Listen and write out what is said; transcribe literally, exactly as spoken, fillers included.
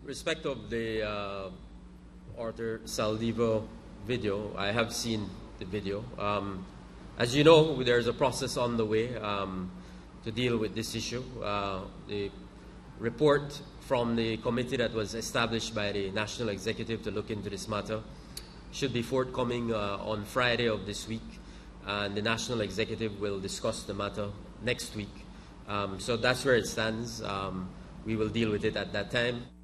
respect of the uh, Arthur Saldivar video, I have seen the video. Um, as you know, there's a process on the way um, to deal with this issue. Uh, the report from the committee that was established by the National Executive to look into this matter should be forthcoming uh, on Friday of this week, and the National Executive will discuss the matter next week. Um, so that's where it stands. Um, we will deal with it at that time.